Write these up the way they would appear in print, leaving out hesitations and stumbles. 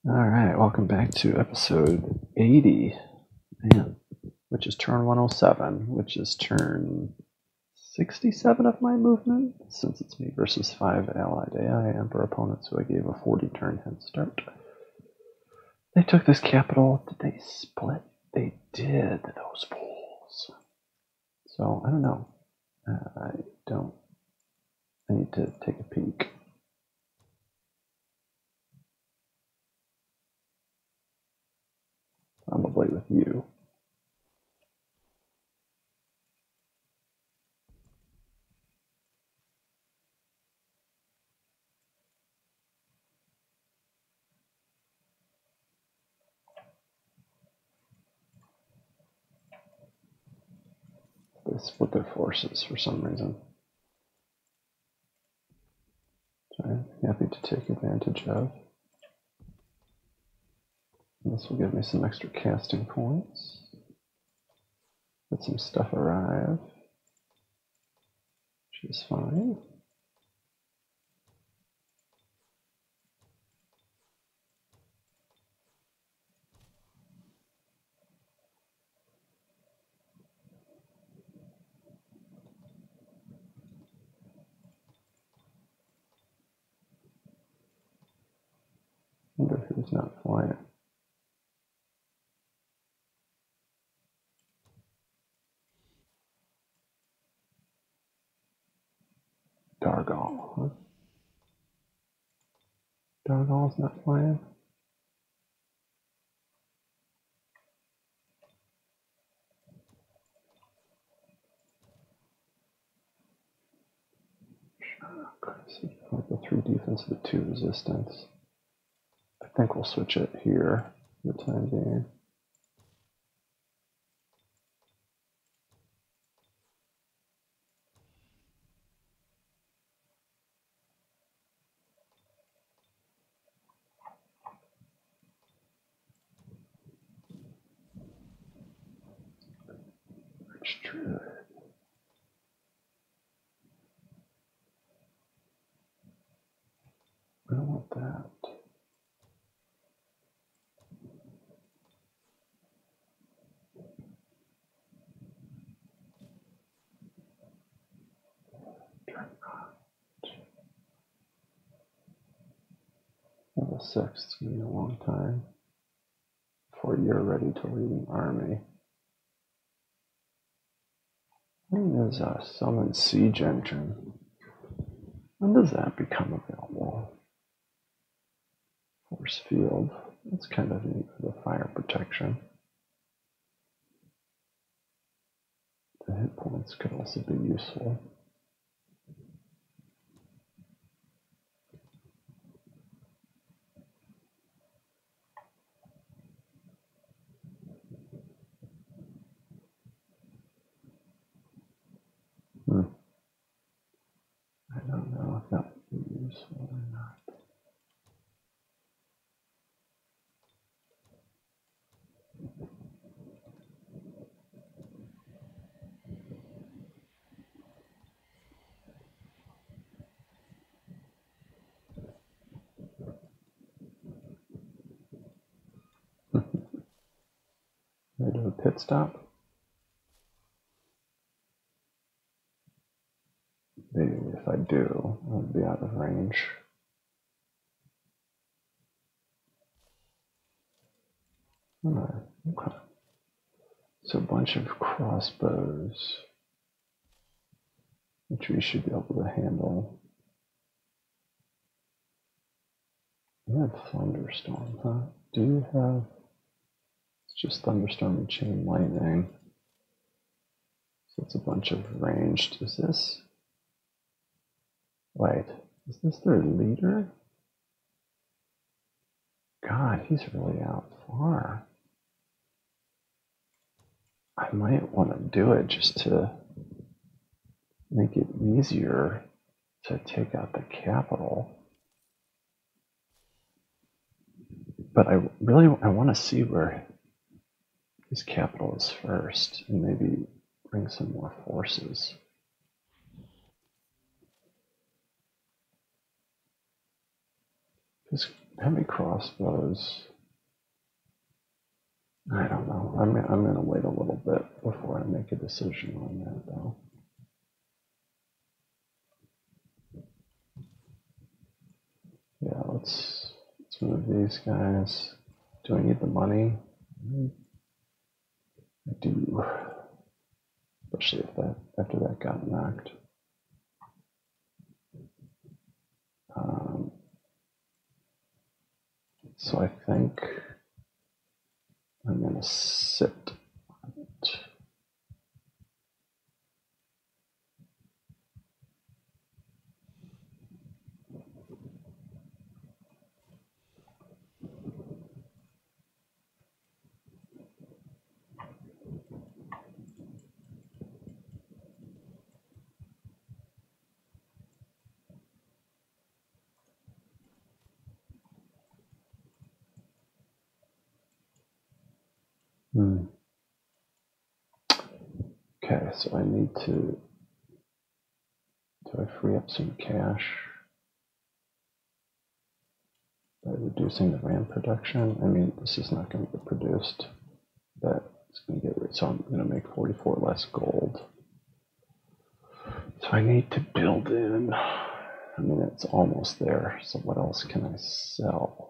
Alright, welcome back to episode 80, man, which is turn 107, which is turn 67 of my movement, since it's me versus 5 allied AI Emperor opponents who I gave a 40 turn head start. They took this capital. Did they split? They did, those fools. So, I don't know. I need to take a peek. Probably with you. They split their forces for some reason. So I'm happy to take advantage of. This will give me some extra casting points. Let some stuff arrive, which is fine. Wonder who's not flying. Dargal, huh? Dargal's not flying? Like the 3 defense, the 2 resistance. I think we'll switch it here for the time being. Druid. I don't want that. Level 6, it's going to be a long time before you're ready to lead an army. When is a summon siege engine? When does that become available? Force field. That's kind of neat for the fire protection. The hit points could also be useful. I don't know if that would be useful or not. Can I do a pit stop? Maybe if I do, I'll be out of range. Okay. So a bunch of crossbows, which we should be able to handle. You have thunderstorm, huh? Do you have? It's just thunderstorm and chain lightning. So it's a bunch of ranged. Is this? Wait, is this their leader? God, he's really out far. I might want to do it just to make it easier to take out the capital. But I want to see where his capital is first and maybe bring some more forces. Because Heavy crossbows. I don't know. I'm going to wait a little bit before I make a decision on that, though. Yeah, let's move these guys. Do I need the money? I do. Especially if after that got knocked. So I think I'm going to sit. Okay, so I need to. Do I free up some cash by reducing the RAM production? I mean, this is not going to get produced. But it's going to get rid. So I'm going to make 44 less gold. So I need to build in. I mean, it's almost there. So what else can I sell?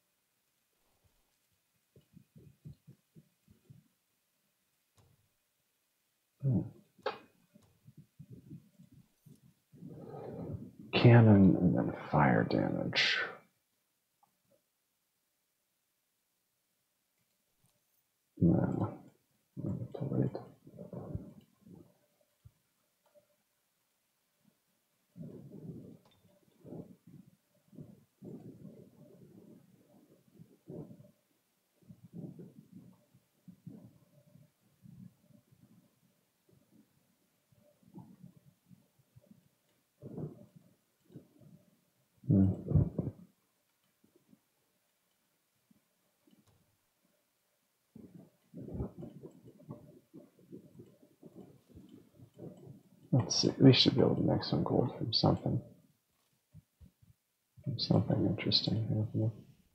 Cannon and then fire damage. No, I need to wait. Let's see. We should be able to make some gold from something. From something interesting happening.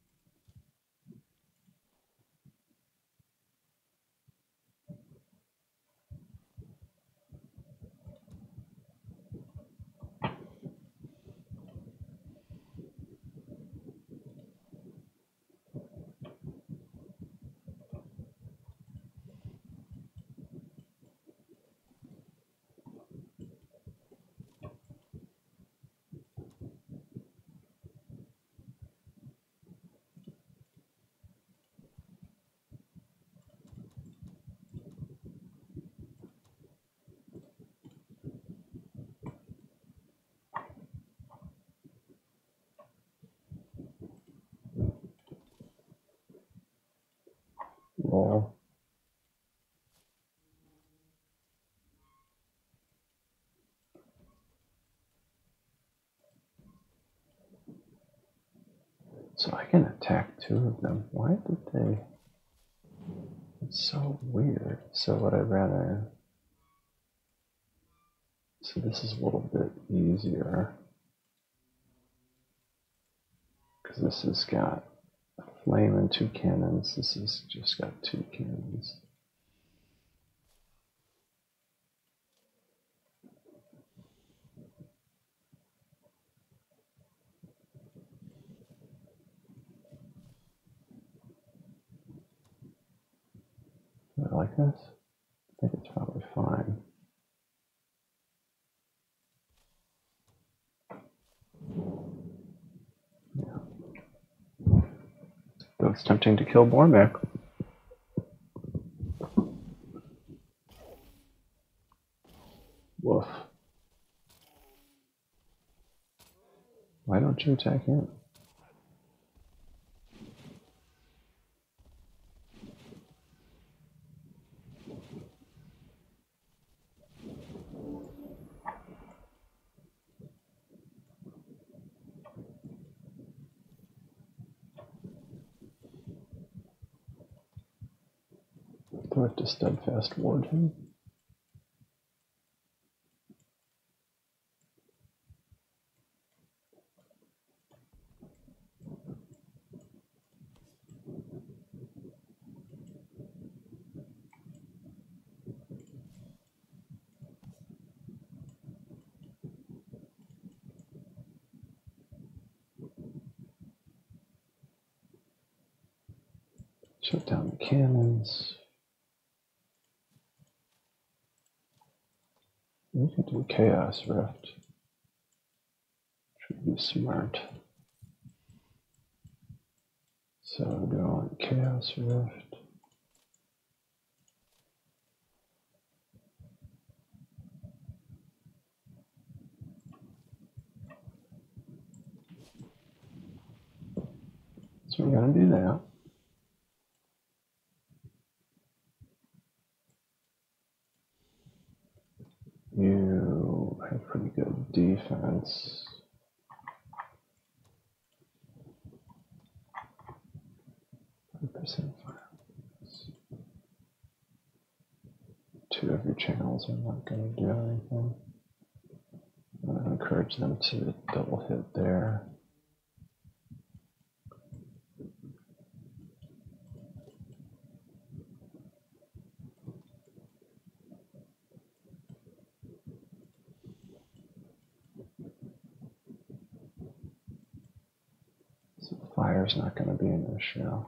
Roll. So I can attack two of them. Why did they? It's so weird. So would I rather? So this is a little bit easier because this has got a flame and two cannons. This has just got two cannons. Do I like this? I think it's probably fine. Yeah. Though it's tempting to kill Bormek. Woof. Why don't you attack him? Do I have to steadfast ward him? Shut down the cannons. We can do Chaos Rift. Should be smart. So go on Chaos Rift. So we're going to do that. You have pretty good defense. Percent violence. Two of your channels are not going to do anything. I'm going to encourage them to double hit there. So fire's not going to be an issue.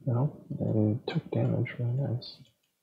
No, they took damage. Really nice.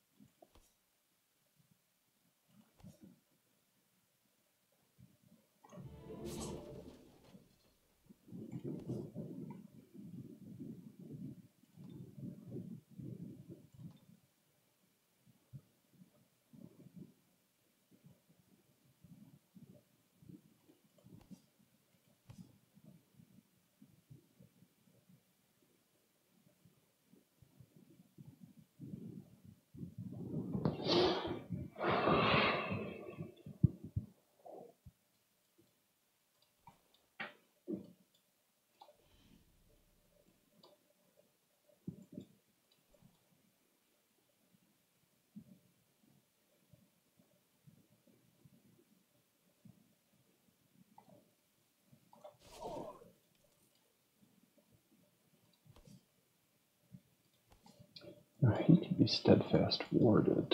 Now he can be steadfast warded.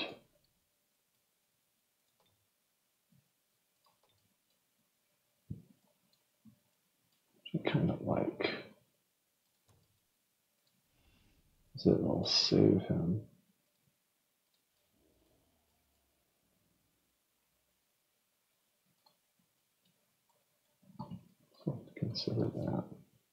Which I kind of like. Because it'll save him. So consider that.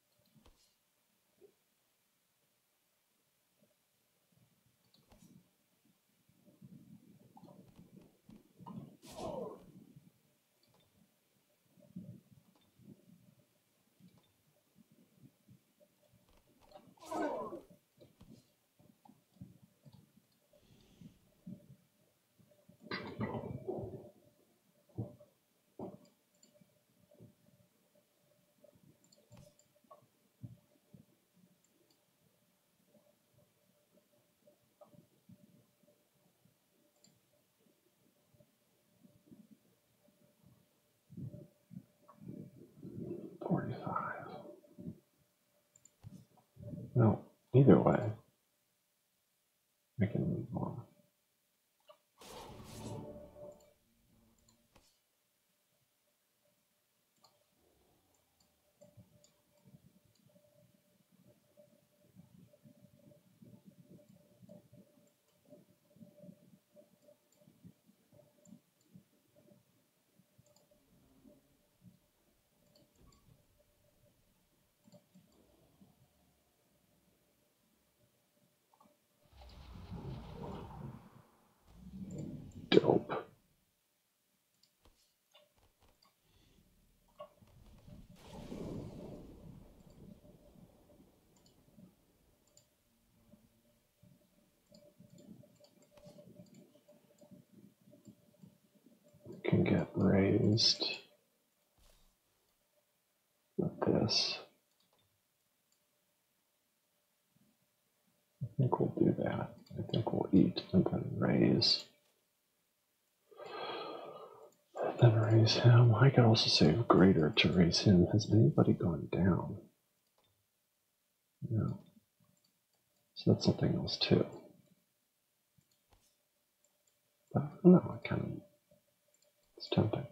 No, either way, I can move on. Dope. Can get raised with this. I think we'll do that. I think we'll eat and then raise. Then raise him. I could also save greater to raise him. Has anybody gone down? No. So that's something else too. But no, I kind of, it's tempting.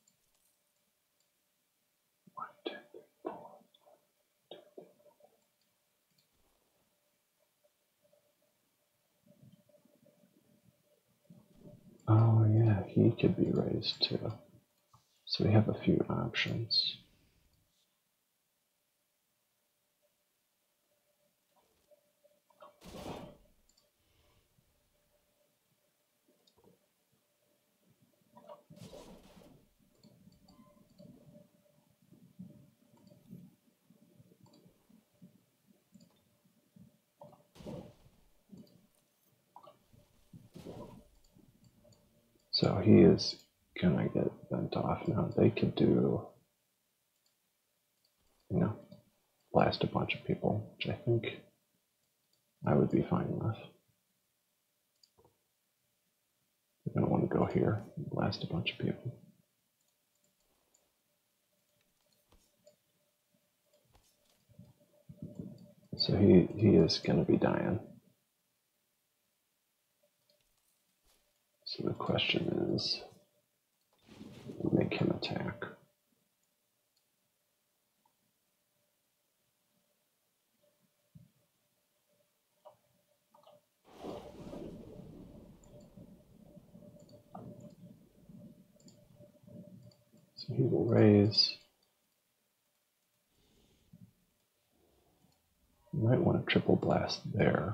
1, 2, 3, 4. Oh yeah, he could be raised too. So we have a few options. So he is gonna get bent off now. They could do, blast a bunch of people, which I think I would be fine with. They're gonna want to go here and blast a bunch of people. So he is gonna be dying. So the question is, make him attack. So he will raise. You might want to triple blast there.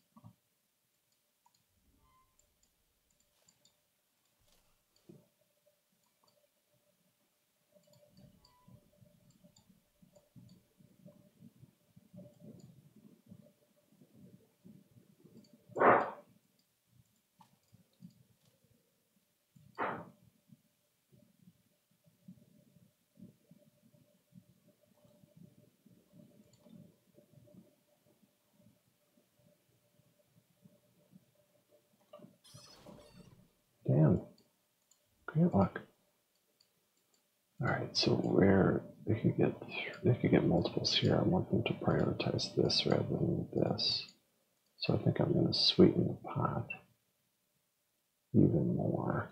Damn. Great luck. Alright, so where they could get multiples here. I want them to prioritize this rather than this. So I think I'm going to sweeten the pot even more.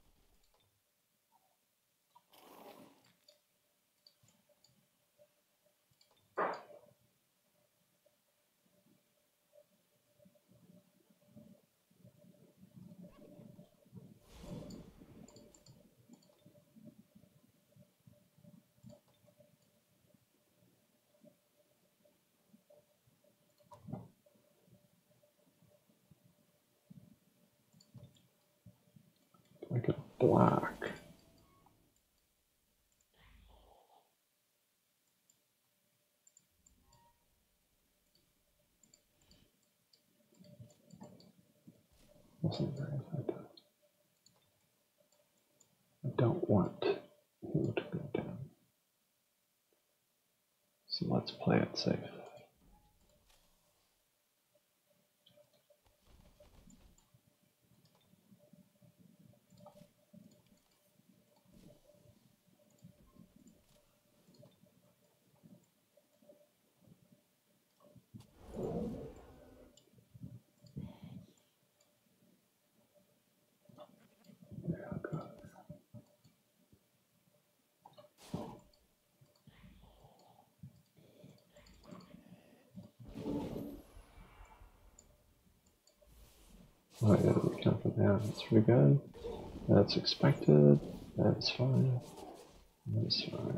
I could block. Wasn't very effective. I don't want him to go down. So let's play it safe. Oh yeah, we count them down. That's pretty good. That's expected. That's fine. That's fine.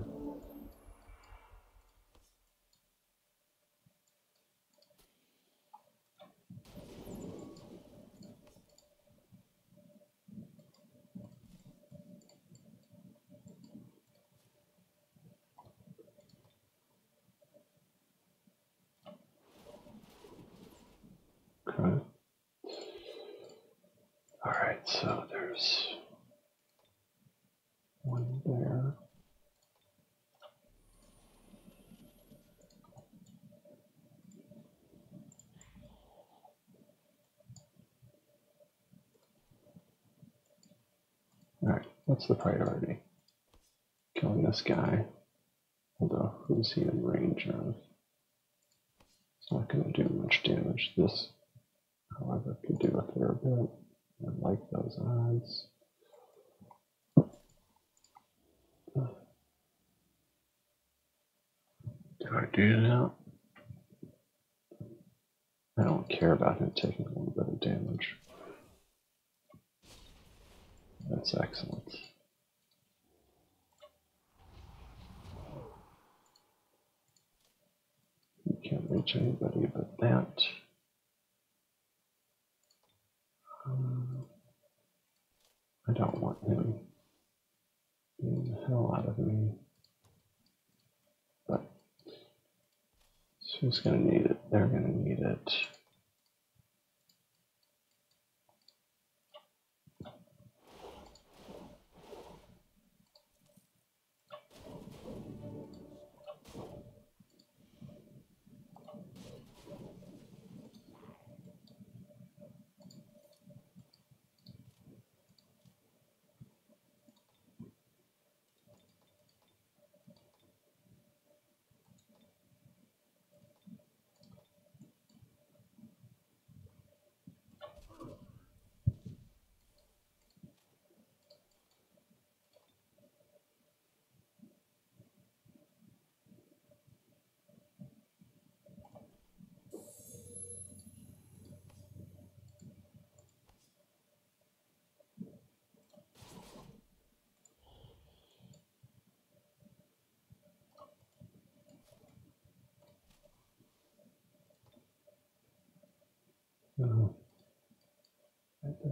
Okay. Alright, so there's one there. Alright, what's the priority? Killing this guy. Although, who's he in range of? It's not going to do much damage. This, however, could do a fair bit. I like those odds. Do I do that? I don't care about him taking a little bit of damage. That's excellent. You can't reach anybody but that. I don't want him being the hell out of me. But who's going to need it? They're going to need it.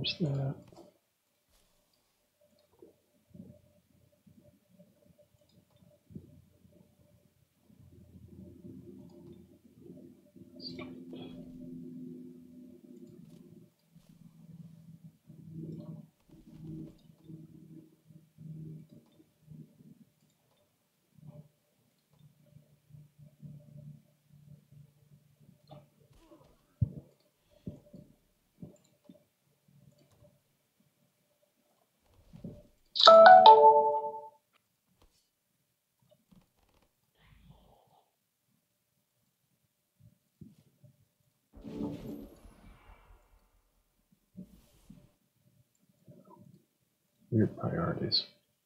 There's that. Weird priorities.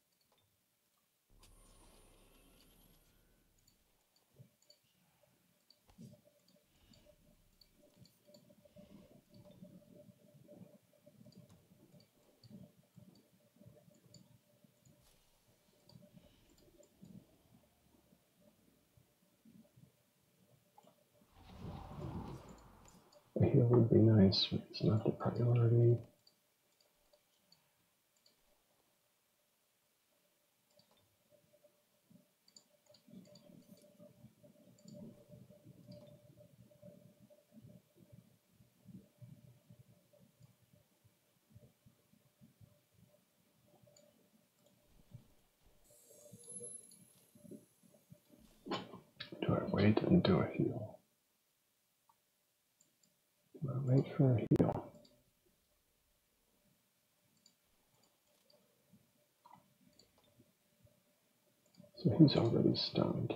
A heal would be nice, but it's not the priority. Do I wait and do a heal? Do I wait for a heal? So he's already stunned.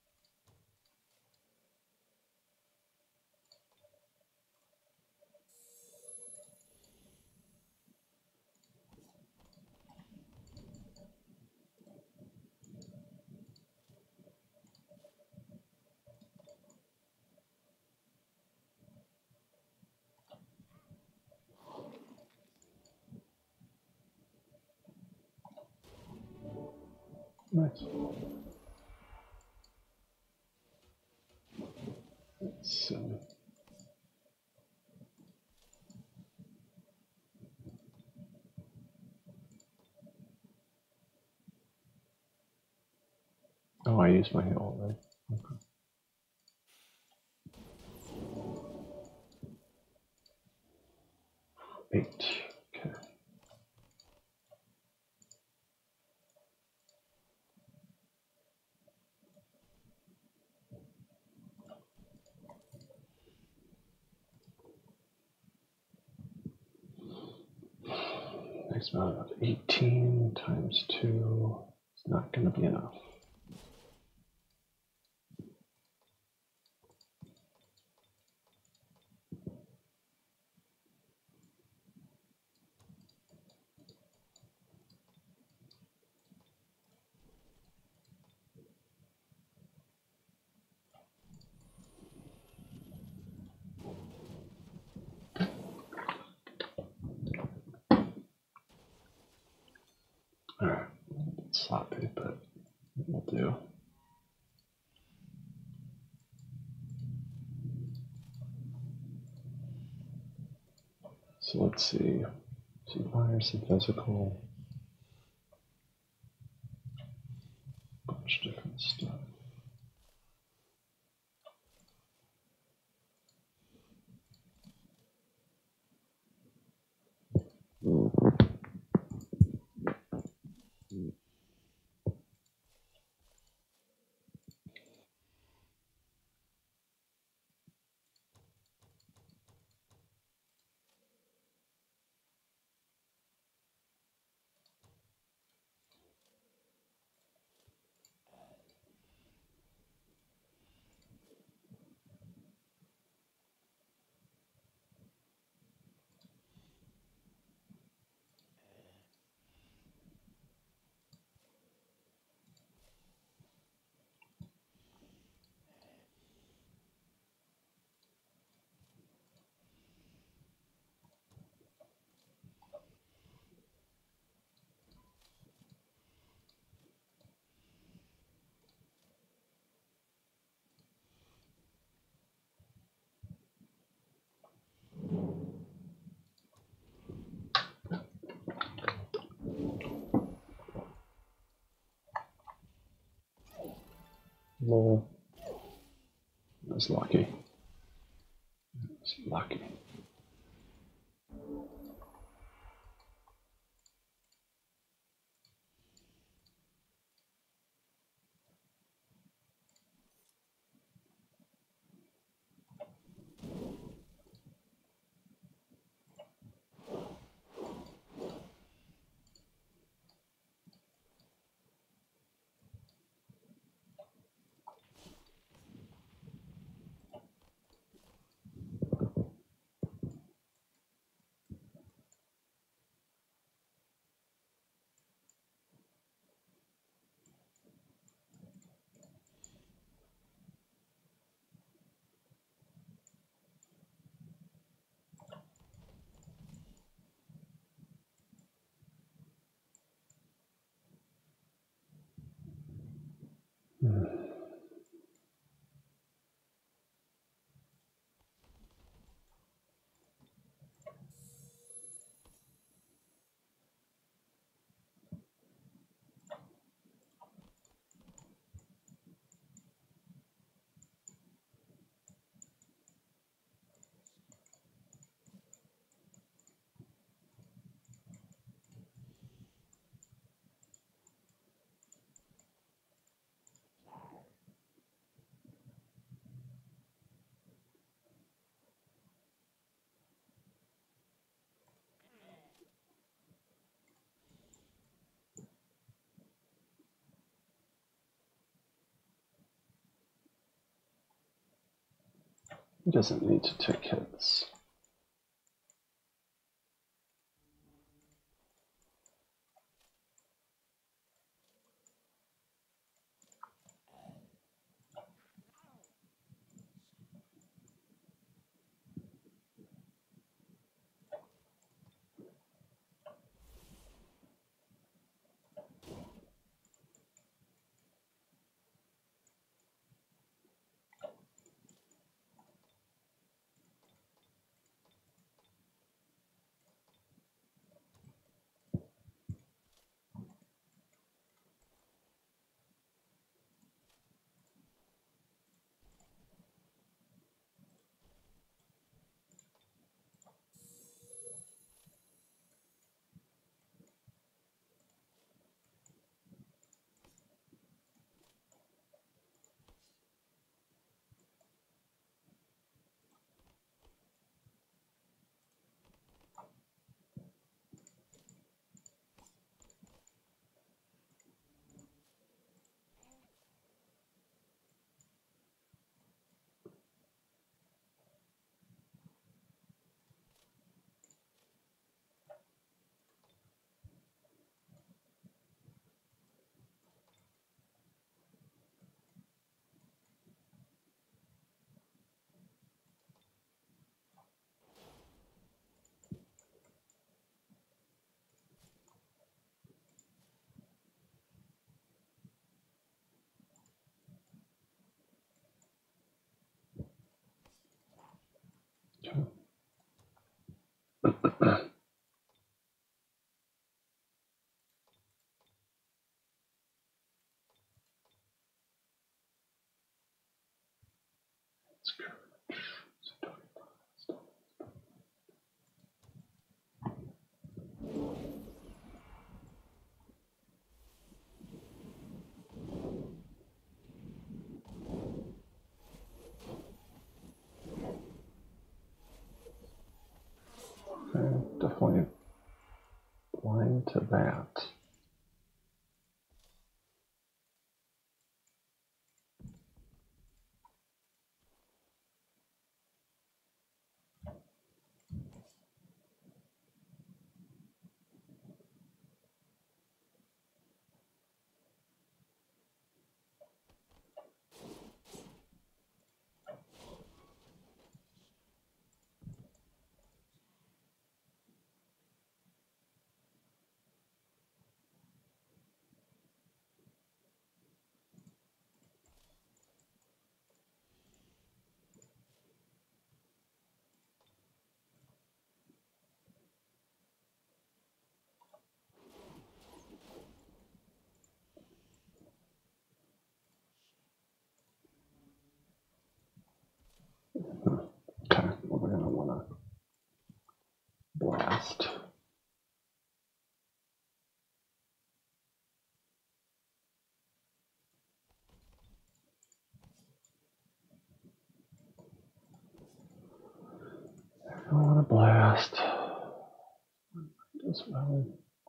Nice. Let's see. Oh, I used my heal already. Okay. Eight. Okay. Next amount of 18 times 2. It's not going to be enough. Alright, sloppy, but it will do. So let's see. Some fire, some physical. Bunch of different stuff. possible. It was lucky. It was lucky. He doesn't need to take hits. Okay, definitely blind to that. Okay, well, we're going to want to blast. I want to blast as well.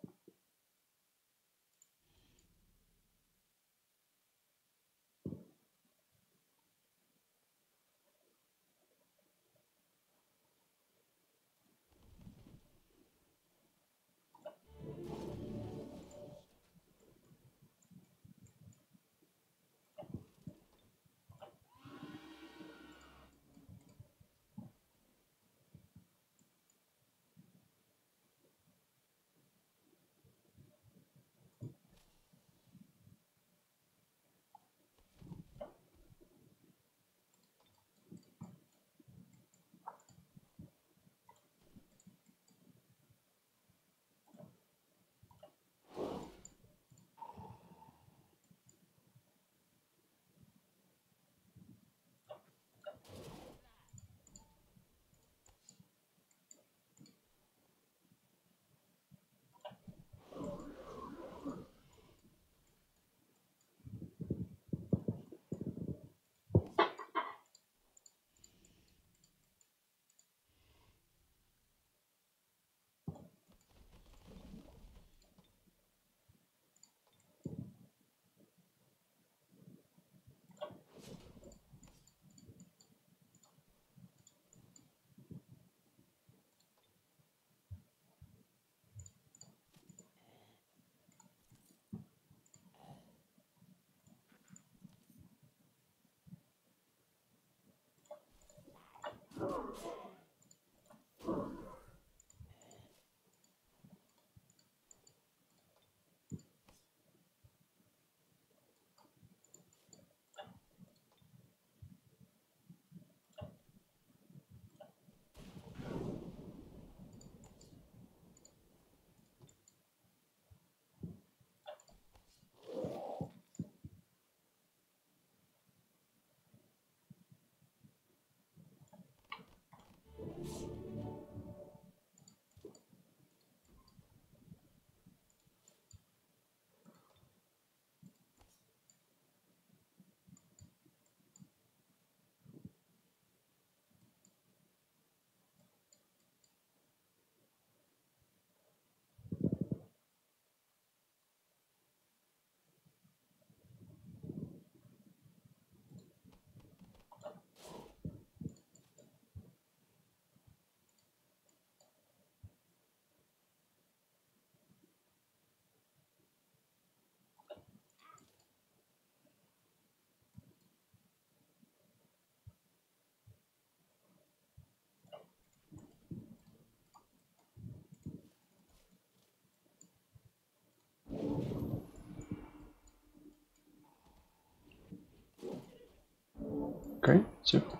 Great, super.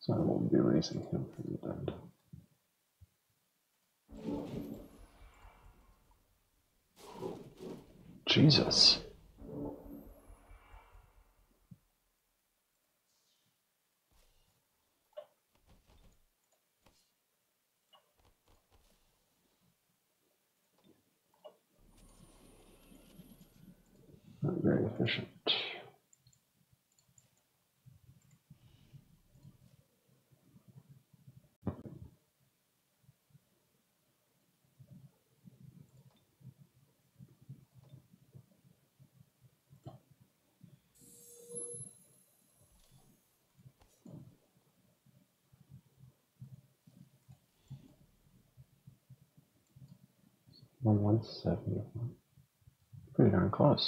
So I won't be raising him from the dead. Jesus. Not very efficient. Well, 170. Pretty darn close.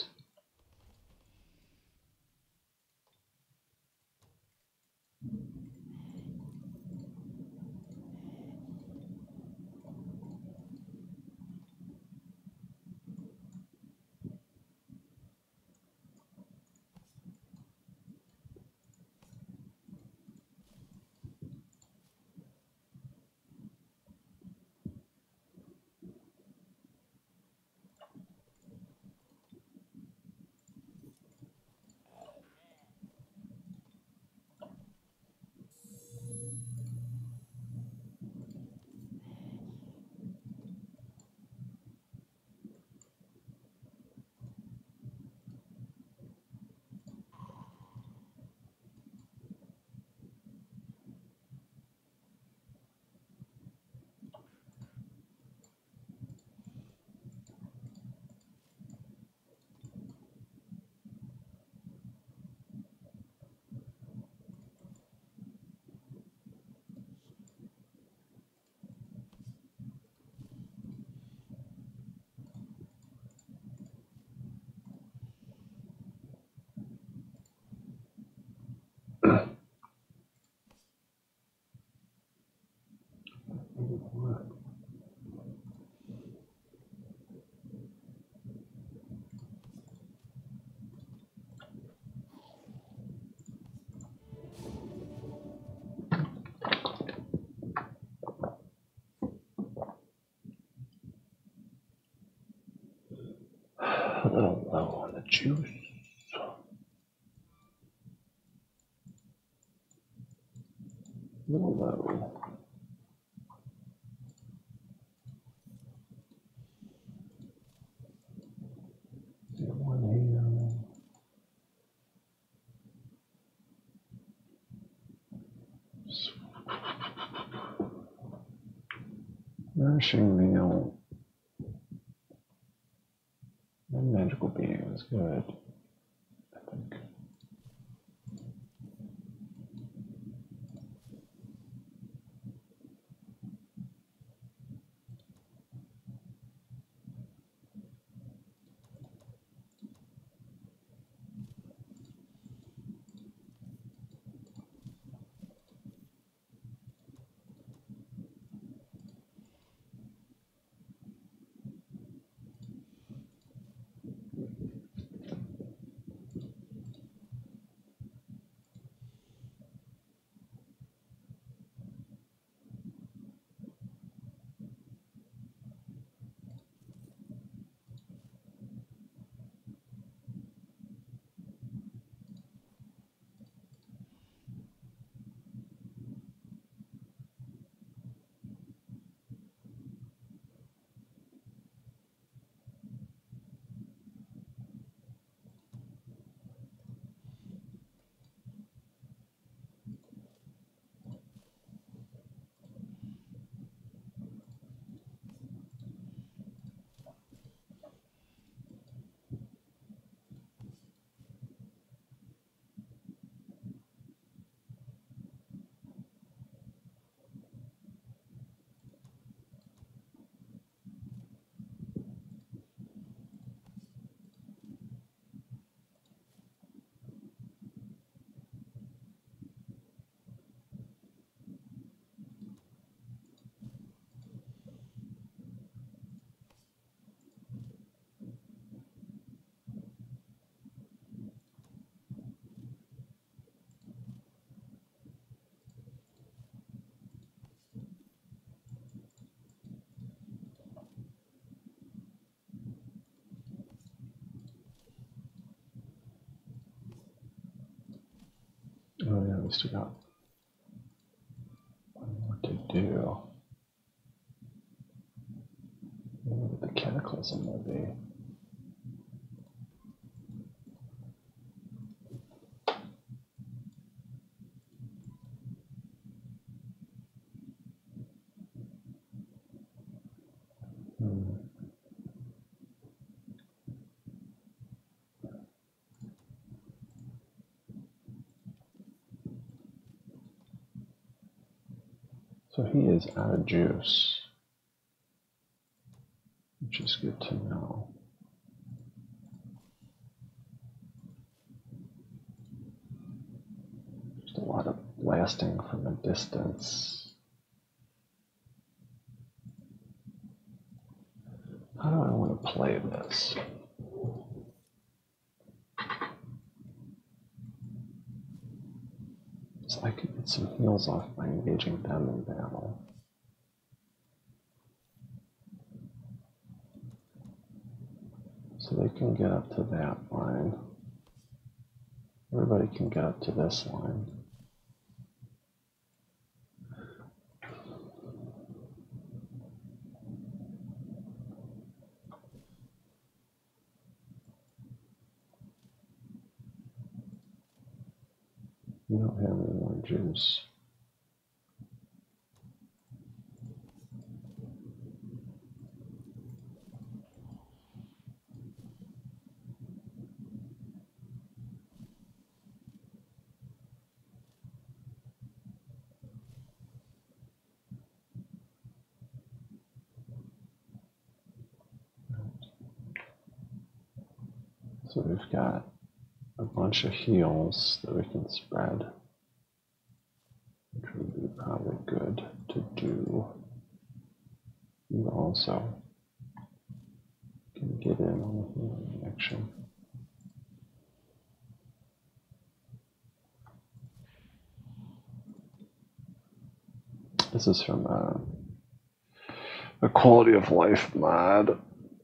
A little low on the juice. A little low. Nourishing meal. And magical being is good, I think. least we got one more to do. What the cataclysm will be. So he is out of juice, which is good to know. Just a lot of blasting from a distance. How do I want to play this? So I could get some heals off by engaging them in battle. So they can get up to that line. Everybody can get up to this line. We don't have any more juice. So we've got a bunch of heals that we can spread, which would be probably good to do. You also can get in on the healing action. This is from a quality of life mod.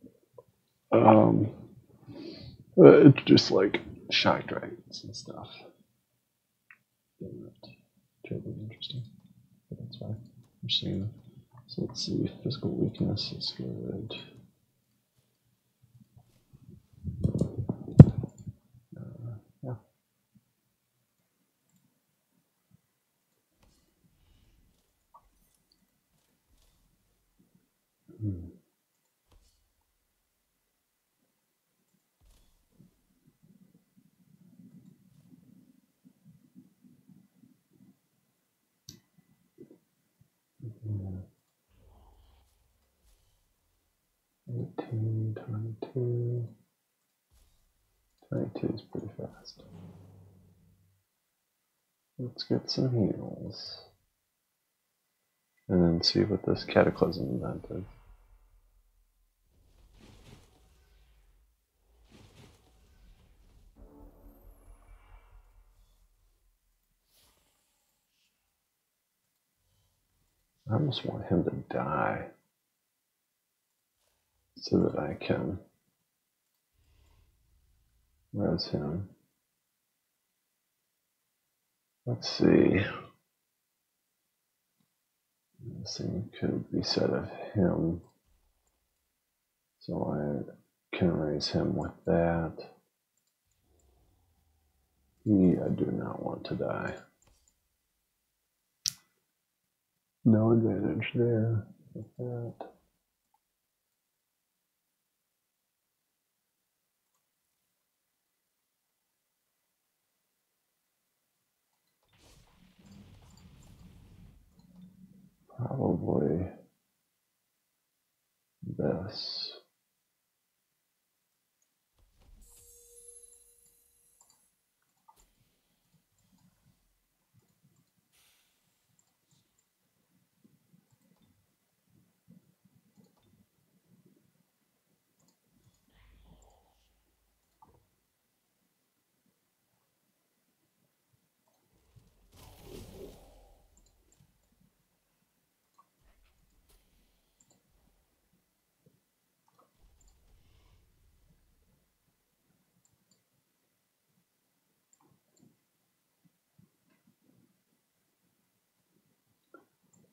It's just like shock dragons and stuff. They're not terribly interesting, but that's why we're seeing them. So let's see, physical weakness is good. Yeah. Mm-hmm. 18, 22. 22 is pretty fast. Let's get some heals. And then see what this cataclysm event is. I almost want him to die so that I can res him. Let's see. This thing could be said of him. So I can raise him with that. I do not want to die. No advantage there with that. Probably this.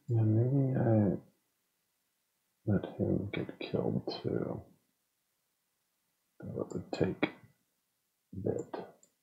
Yeah, maybe I let him get killed too. That would take a bit.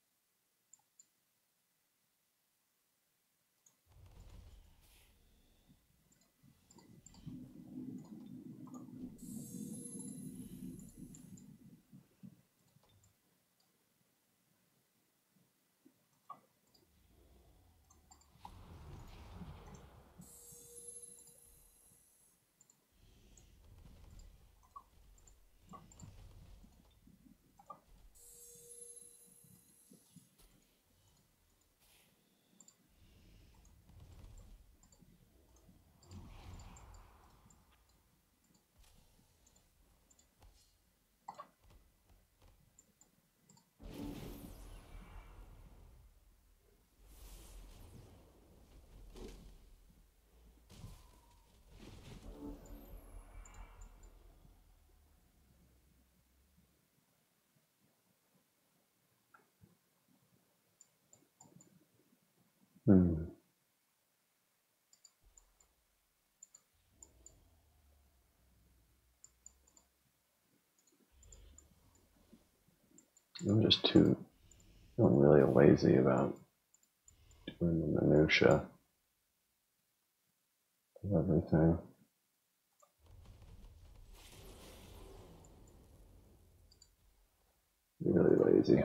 I'm just feeling really lazy about doing the minutia of everything. Really lazy.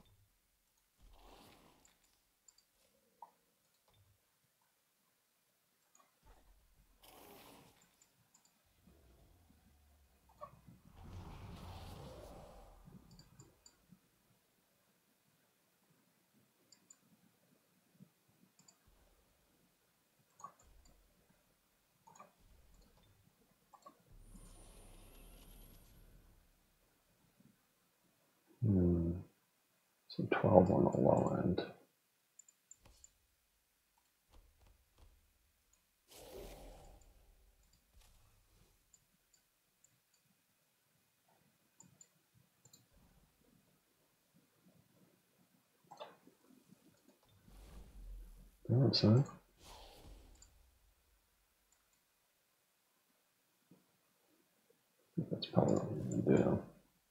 So 12 on the low end. So that's probably what I'm going to do.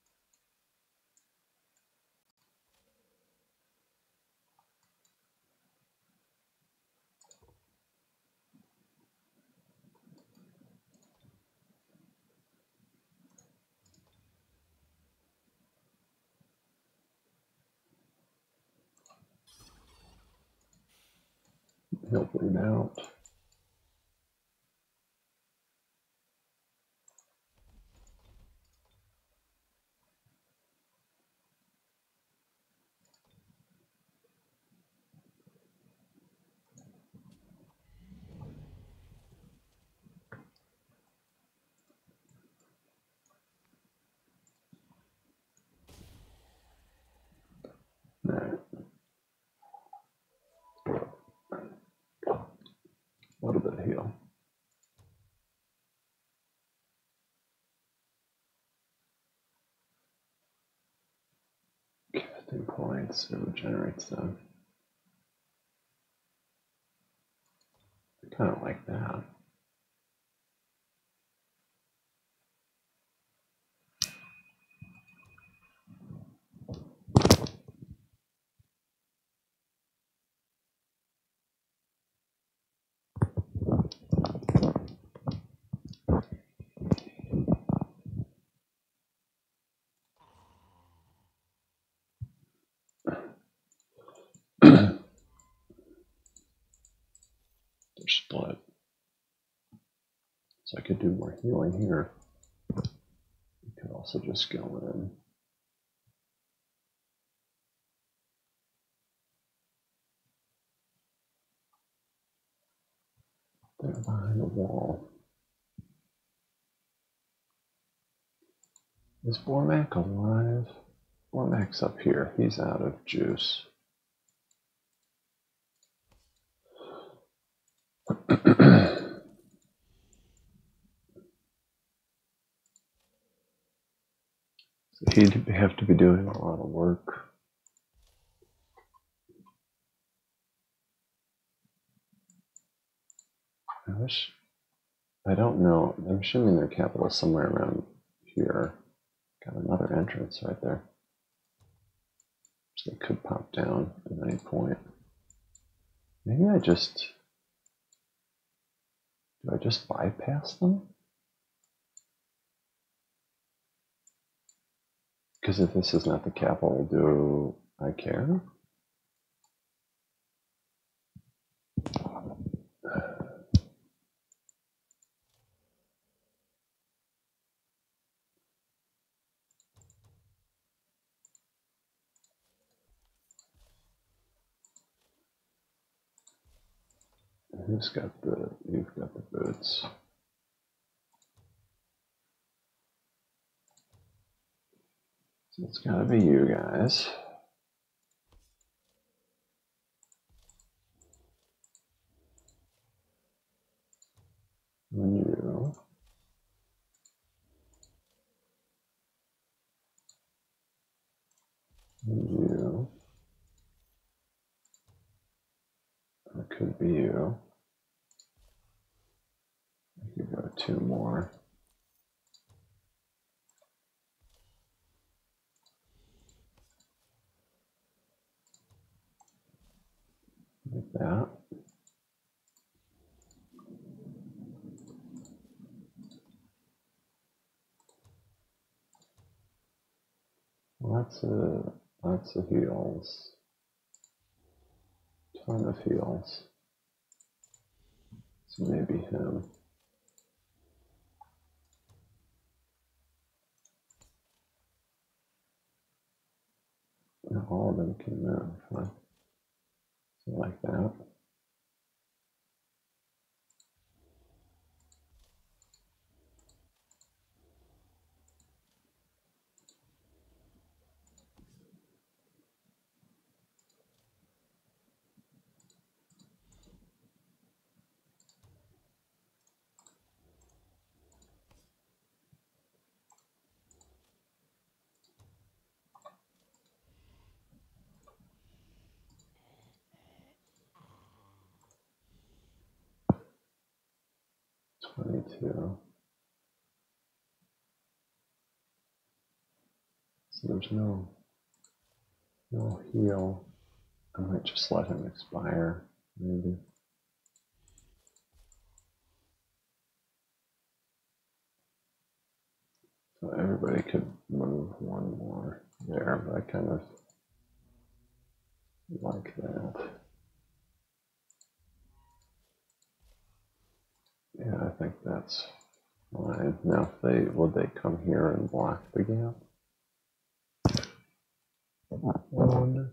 He'll bleed out. Alright. A little bit of heal. Casting points, it regenerates them. I kind of like that. They're split. So I could do more healing here. You could also just go in. They're behind the wall. Is Bormac alive? Bormac's up here. He's out of juice. So he'd have to be doing a lot of work. I wish I don't know. I'm assuming their capital is somewhere around here. Got another entrance right there. So they could pop down at any point. Maybe do I just bypass them? Because if this is not the capital, do I care? Who's got you've got the boots. So it's gotta be you guys. And you. And you. Or it could be you. I could go 2 more. Like that. Lots of heals. Ton of heals. So maybe him. And all of them can move, huh? So like that. So there's no heal. I might just let him expire, maybe. So everybody could move 1 more there, but I kind of like that. Yeah, I think that's fine. Now, would they come here and block the gap? I wonder.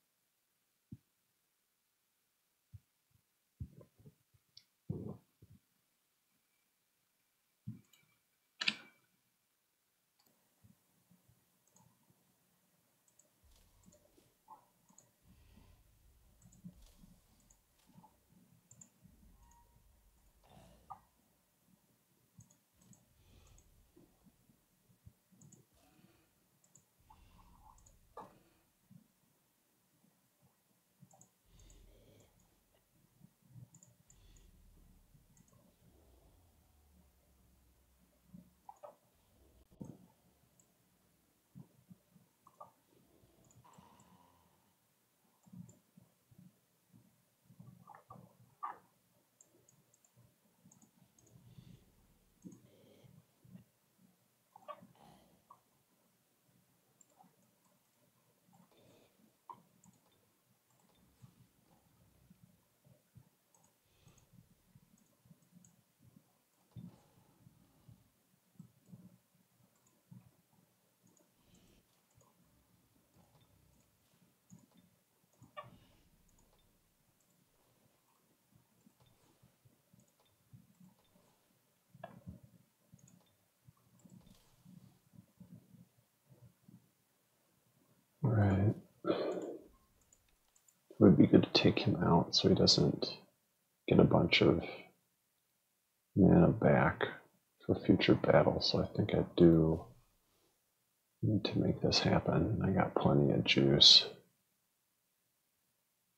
Right. It would be good to take him out so he doesn't get a bunch of mana back for future battles. So I think I do need to make this happen. I got plenty of juice.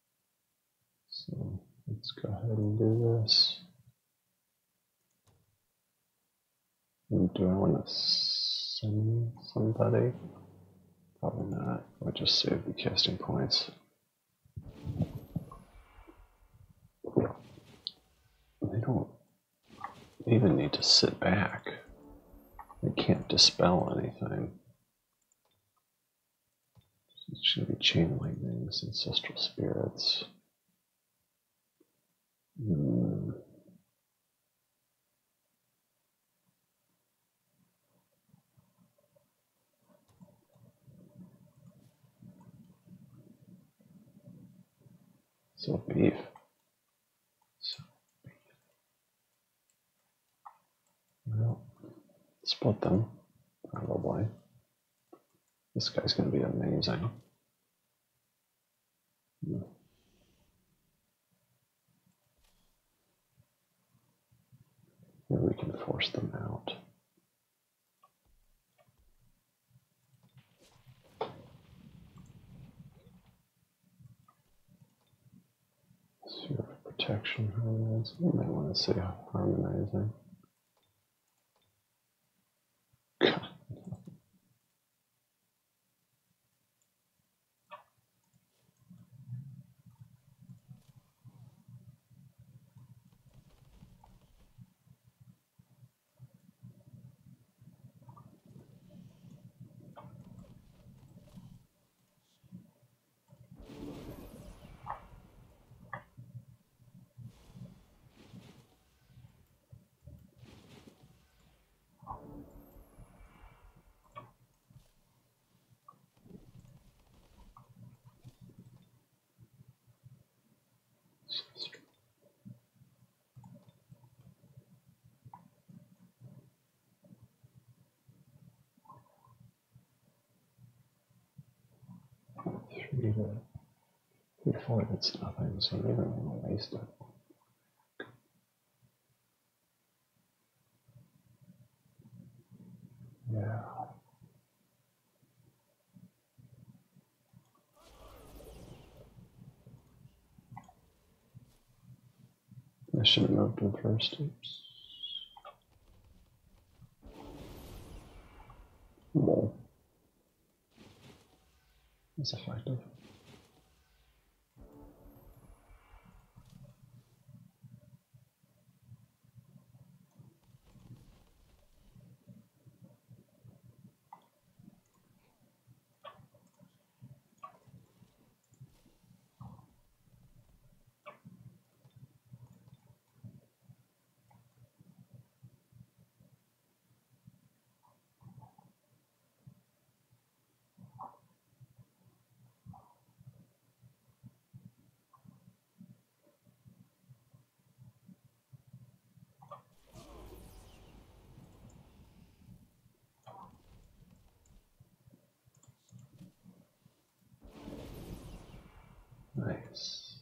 So let's go ahead and do this. Do I want to send somebody? Probably not. I'll just save the casting points. They don't even need to sit back. They can't dispel anything. It should be chain lightnings, ancestral spirits. So beef. Well, split them, probably. This guy's going to be amazing. Maybe we can force them out. Sphere of protection, harmonize. You might want to say harmonizing. Before it's nothing, so we don't want to waste it. Yeah. I should have moved him first. Oops. Whoa. That's effective. Nice.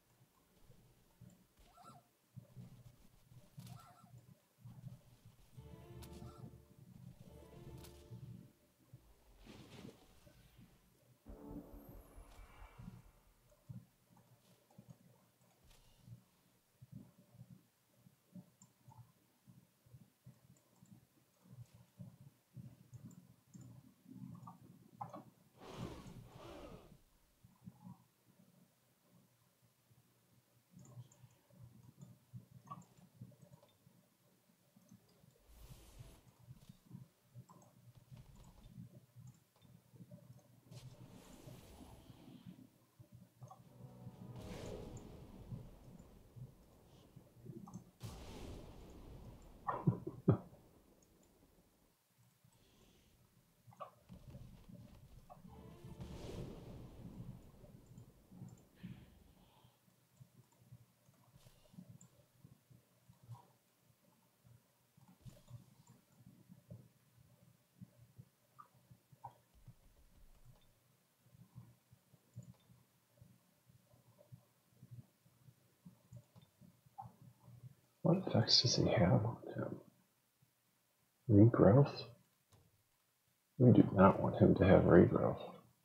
What effects does he have on him? Regrowth? We do not want him to have regrowth.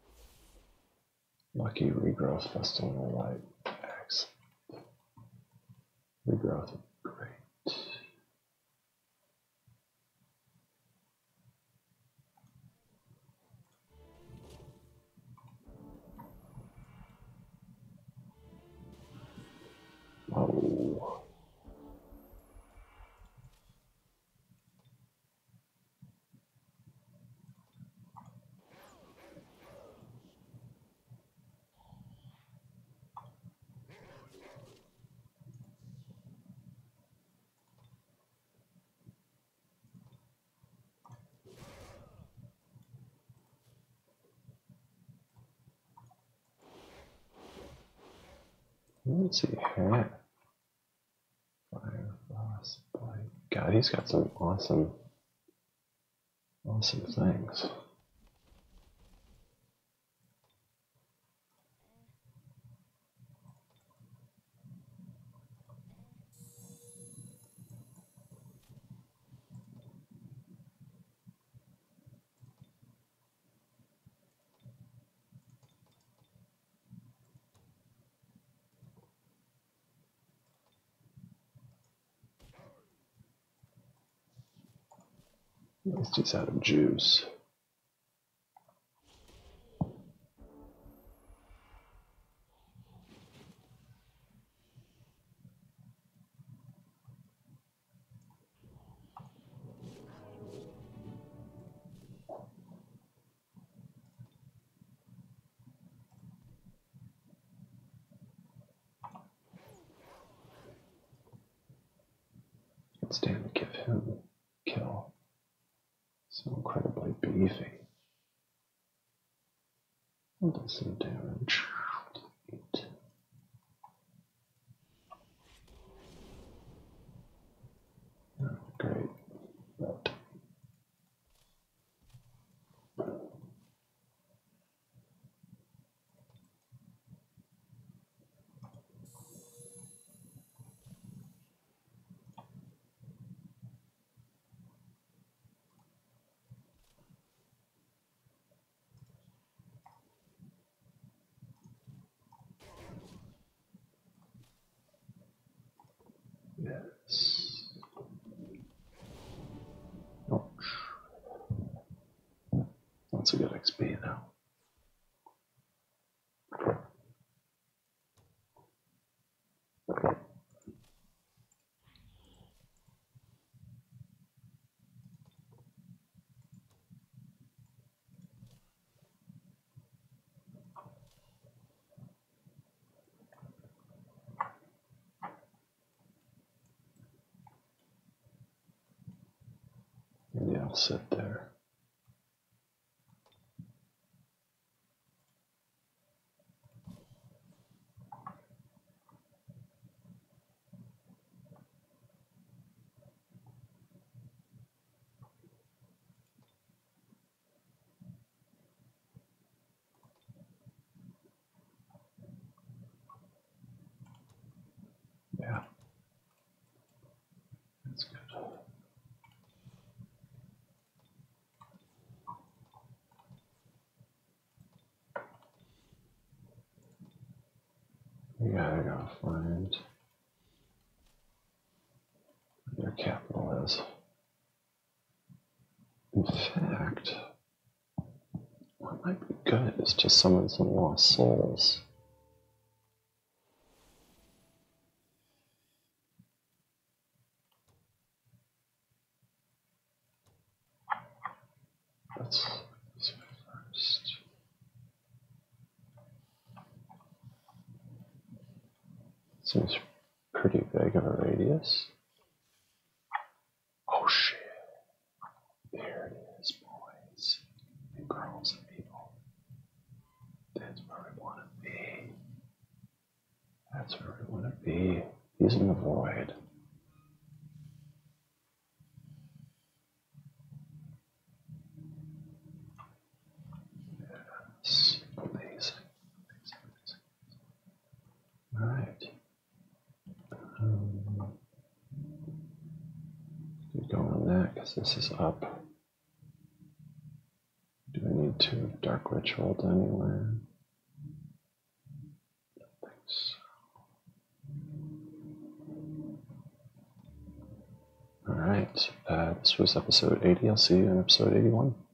Lucky regrowth, festival light. Excellent. Regrowth, great. Let's see here. Fire, frost, blight. God, he's got some awesome things. At least he's out of juice. Can't stand to give him kill. So incredibly beefy. We'll do some damage. Eat. Oh, great. But yes. Oh, that's a good XP now. Maybe I'll sit there. Yeah, that's good. We gotta go find where their capital is. In fact, what might be good is to summon some lost souls. Let's do this first. Seems pretty big of a radius. Oh shit. There it is, boys and girls and people. That's where we want to be. That's where we want to be. He's in the void. Yes. Amazing. Alright. Keep going on that because this is up. Do I need to dark ritual anywhere? Thanks. Alright, this was episode 80. I'll see you in episode 81.